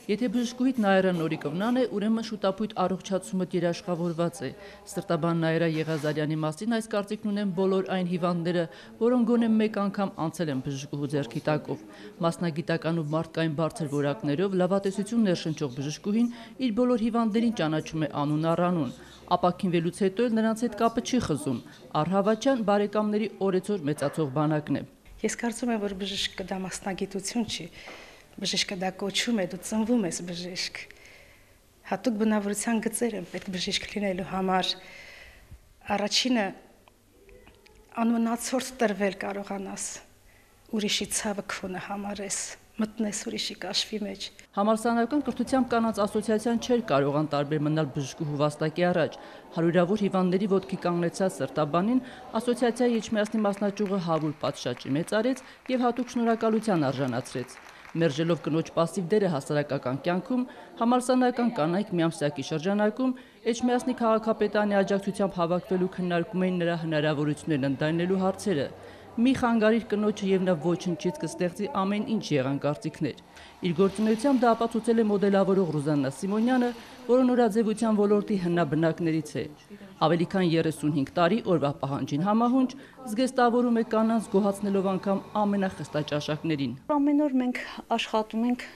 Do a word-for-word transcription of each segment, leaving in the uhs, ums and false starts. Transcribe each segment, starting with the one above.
Եթե բժշկուհիդ Նաիրա Նորիկովնան է, ուրեմն շուտապույտ առողջացումը երաշխավորված է։ Սրտաբան Նաիրա Եղազարյանի մասին այս կարծիքն ունեն բոլոր այն հիվանդները, որոնք գոնե մեկ անգամ անցել են բժշկուհու ձեռքի տակով։ Մասնագիտական ու մարդկային բարձր որակներով լավատեսություն ներշնչող բժշկուհին իր բոլոր հիվանդներին ճանաչում է անուն առ անուն։ Ապաքինվելուց հետո էլ նրանց հետ կապը չի խզում։ Առհավատյան բարեկամների օրեցօր մեծացող բանակն է։ Ես կարծում եմ, որ բժիշկը դա մասնագիտություն չի։ Բժիշկը դա կոչում է, դու ծնվում ես բժիշկ։ Հատուկ բնավորության գծեր են պետք բժիշկ լինելու համար։ Առաջինը անմնացորդ տրվել կարողանաս, ուրիշի ցավը քոնը համարես, մտնես ուրիշի կաշվի մեջ։ Համալսարանական կրթությամբ կանանց ասոցիացիան չէր կարող անտարբեր մնալ բժշկուհու վաստակի առաջ։ Հարյուրավոր հիվանդների ոտքի կանգնեցած սրտաբանին ասոցիացիայի Էջմիածնի մասնաճյուղը հավուր պատշաճի մեծարեց եւ հատուկ շնորհակալության արժանացրեց։ Մերժելով կնոջ պասիվ դերը հասարակական կյանքում, համալսարանական կանայք միամսյակի շրջանակում Էջմիածնի քաղաքապետարանի աջակցությամբ հավաքվելու քննարկում էին նրա հնարավորություններն ընդայնելու հարցերը։ Մի խանգարիր կնոջը եւ նա ոչնչից կստեղծի ամեն ինչ եղանկարծիքներ։ Իր գործունեությամբ դա ապացուցել է մոդելավորող Ռուզաննա Սիմոնյանը, որը նորաձևության ոլորտի հնաբնակներից է։ Ավելի քան երեսունհինգ տարի օրվա պահանջին համահունչ զգեստավորում է կանանց գոհացնելով անգամ ամենախստաճաշակներին։ Ամեն օր մենք աշխատում ենք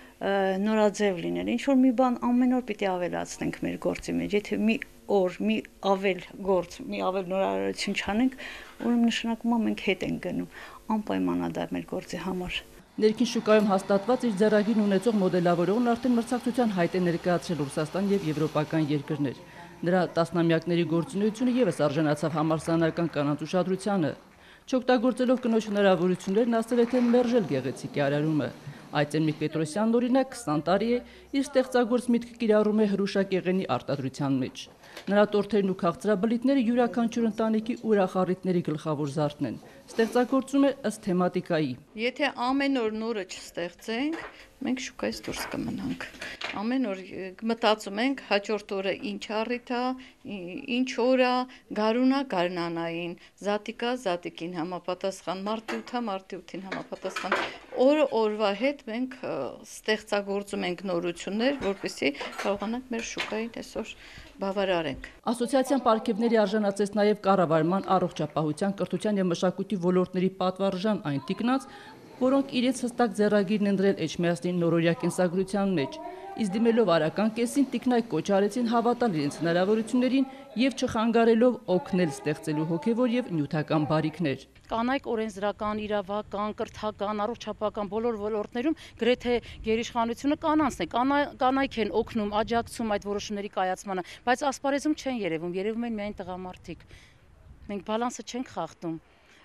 նորաձև լինել, ինչ որ մի բան ամեն օր պիտի ավելացնենք մեր գործի մեջ, եթե մի օր մի ավել գործ, մի ավել նորարարություն չանենք, ուրեմն նշանակում է մենք հետ ենք գնում, անպայման դա մեր գործի համար։ Ներքին շուկայում հաստատված իր ձեռագիրն ունեցող մոդելավորողն արդեն մրցակցության հայտ է ներկայացրել Ռուսաստան եւ եվրոպական երկրներ։ Նրա տասնամյակների գործունեությունը եւս արժանացավ համալսարանական կանանց ուշադրությանը։ Չօգտագործելով կնոջ հնարավորություններն ասել է, թե մերժել գեղեցիկ արարումը։ Այծենմիկ Պետրոսյանն օրինակ քսան տարի է իր ստեղծագործ միտքը կիրառում է հրուշակեղենի արտադրության մեջ։ Նրա տորթերն ու քաղցրաբլիթները յուրաքանչյուր ընտանիքի ուրախ առիթների գլխավոր զարդն են։ Ստեղծագործում է ըստ թեմատիկայի։ Եթե ամեն օր նորը չստեղծենք, մենք շուկայից դուրս կմնանք։ Ամեն օր մտածում ենք հաջորդ օրը ինչ առիթ է, ինչ օր է, գարունա գարնանային, զատիկա զատիկին համապատասխան, մարտի ութը մարտի ութին համապատասխան։ Օրը օրվա հետ մենք ստեղծագործում ենք նորություններ, որպեսզի կարողանանք մեր շուկային այսօր բավարարենք։ Ասոցիացիան պարգևների արժանացեց նաև կառավարման, առողջապահության, կրթության եւ մշակույթի ոլորտների պատվարժան այն տիկնած, որոնք իրենց հստակ ձեռագիրն են դրել Էջմիածնի նորօրյա կենսագրության մեջ, իսկ դիմելով արական կեսին տիկնայք կոչ արեցին հավատալ իրենց հնարավորություններին եւ չխանգարելով օգնել ստեղծելու հոգեվոր եւ նյութական բարիքներ։ Կանայք օրենսդրական, իրավական, կրթական, առողջապահական բոլոր ոլորտներում գրեթե գերիշխանությունը կանանցն է, կանայք են օգնում, աջակցում այդ որոշումների կայացմանը, բայց ասպարեզում չեն երևում, երևում են միայն տղամարդիկ։ Մենք բալանսը չենք խախտում։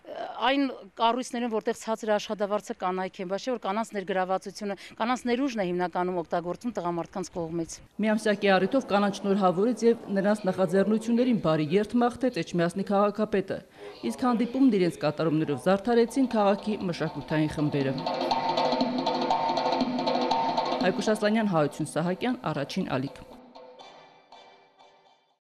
Այն կառույցներում, որտեղ ցածր աշխատավարձը կանայք են, բայց չէ որ կանանց ներգրավվածությունը, կանանց ներուժն է հիմնականում օգտագործվում տղամարդկանց կողմից։ Միամսյակի առիթով կանանց շնորհավորեց եւ նրանց նախաձեռնություններին բարի երթ մաղթեց Էջմիածնի քաղաքապետը, իսկ հանդիպումն իրենց կատարումներով զարդարեցին քաղաքի մշակութային խմբերը։ Հայկուշ Ասլանյան, Հայություն Սահակյան, Առաջին ալիք։